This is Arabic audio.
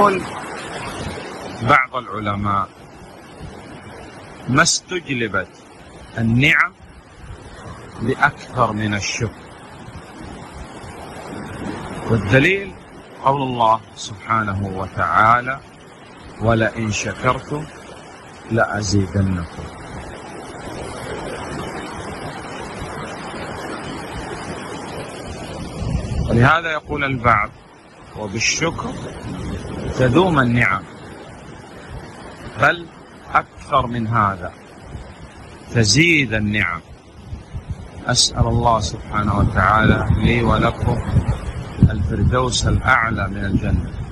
يقول بعض العلماء: ما استجلبت النعم بأكثر من الشكر. والدليل قول الله سبحانه وتعالى: ولئن شكرتم لأزيدنكم. ولهذا يقول البعض: وبالشكر تدوم النعم، بل أكثر من هذا تزيد النعم. أسأل الله سبحانه وتعالى لي ولكم الفردوس الأعلى من الجنة.